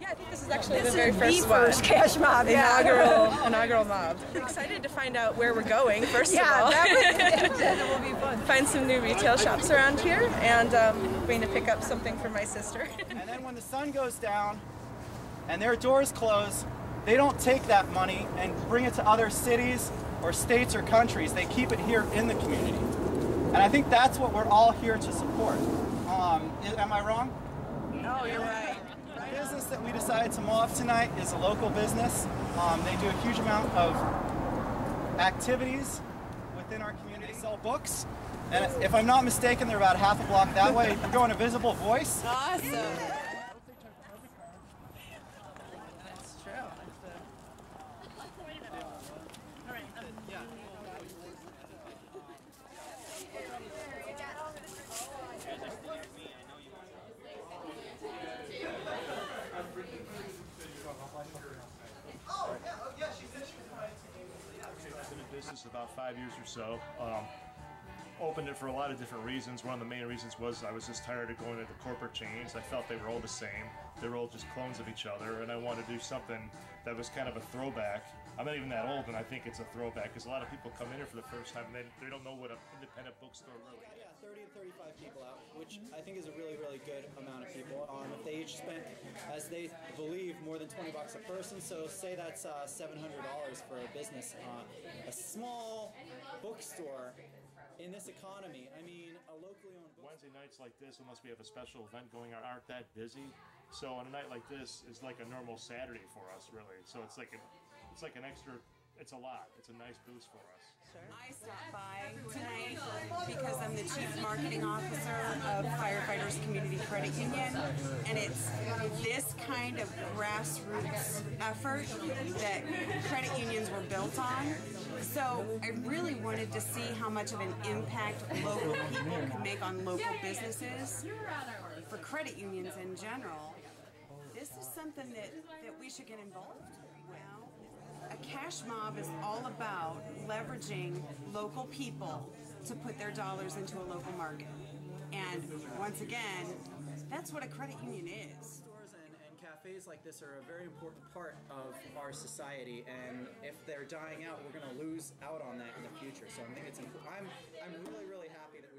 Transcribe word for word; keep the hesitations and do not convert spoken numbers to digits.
Yeah, I think this is actually this the very is first the one. first cash mob, yeah. Inaugural, inaugural mob. I'm excited to find out where we're going, first yeah, of all. that was, it will be fun. Find some new retail shops around here, and um, going to pick up something for my sister. And then when the sun goes down and their doors close, they don't take that money and bring it to other cities or states or countries. They keep it here in the community. And I think that's what we're all here to support. Um, am I wrong? No, you're right. The business that we decided to mob tonight is a local business. Um, they do a huge amount of activities within our community. They sell books, and if I'm not mistaken, they're about half a block that way. We're going to Visible Voice. Awesome. That's true. I've been in business about five years or so. Um, opened it for a lot of different reasons. One of the main reasons was I was just tired of going to the corporate chains. I felt they were all the same. They were all just clones of each other, and I wanted to do something that was kind of a throwback. I'm not even that old, and I think it's a throwback because a lot of people come in here for the first time and they, they don't know what an independent bookstore really is. Yeah, thirty to thirty-five people out, which I think is a really, really good amount of people. Um, if they each spent, as they believe, more than twenty bucks a person, so say that's uh, seven hundred dollars for a business. Uh, a small bookstore in this economy, I mean, a locally owned bookstore. Wednesday nights like this, unless we have a special event going on, aren't that busy. So on a night like this, is like a normal Saturday for us, really. So it's like a, it's like an extra. It's a lot. It's a nice boost for us. I stopped by tonight because I'm the Chief Marketing Officer of Firefighters Community Credit Union, and it's this kind of grassroots effort that credit unions were built on. So I really wanted to see how much of an impact local people can make on local businesses. For credit unions in general, this is something that, that we should get involved with. A cash mob is all about leveraging local people to put their dollars into a local market. And once again, that's what a credit union is. Stores and, and cafes like this are a very important part of our society, and if they're dying out, we're going to lose out on that in the future. So I think it's. I'm I'm really really happy that.